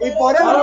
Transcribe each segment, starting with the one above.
Y por eso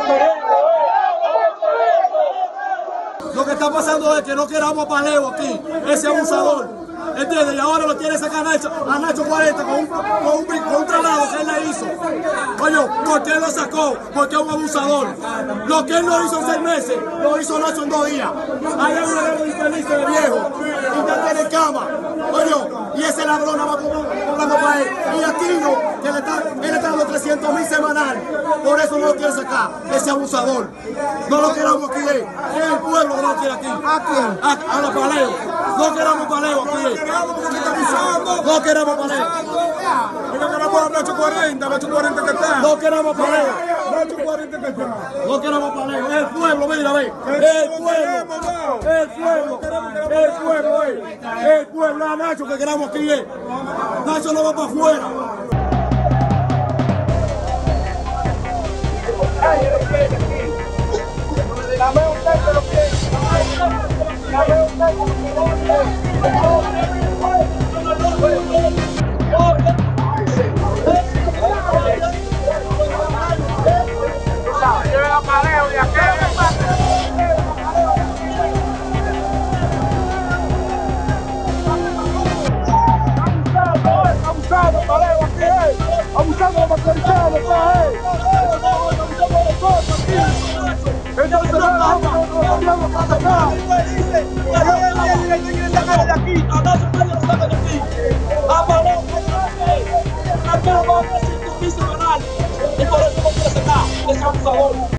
lo que está pasando es que no queramos a Paleo aquí, ese abusador. ¿Entiendes? Y ahora lo quiere sacar a Nacho 40 con un trabajo que él le hizo. Oye, ¿por qué lo sacó? Porque es un abusador. Lo que él no hizo en 6 meses, lo hizo Nacho en 2 días. Hay una guerra infeliz de viejo, y ya tiene cama. Oye, y ese ladrón va cobrando para él. Y Aquino, que él está dando 300.000 semanal. Por eso no lo quiere sacar, ese abusador. No lo queramos aquí, es el pueblo que no lo quiere aquí. ¿a quién? A los Paleos. No queramos Paleo aquí. No queremos Paleo. No queremos a Nacho 40, Nacho 40 que está. No queremos Paleo. Nacho 40 que está. No queremos Paleo. Es el pueblo, mira, ve. El pueblo. El pueblo. El pueblo, el pueblo. A Nacho que queramos aquí. Nacho no va para afuera. Dame usted que lo piensa. Dame usted que lo Lleva a Paleo de aquí. Abusado, Paleo aquí, abusando de los macarizados, entonces vamos a sacar. Él quiere sacar de aquí, a Nacho nadie lo saca de aquí. A Paleo, a 300.000 semanales. Y por eso no quiere sacar ese abusador.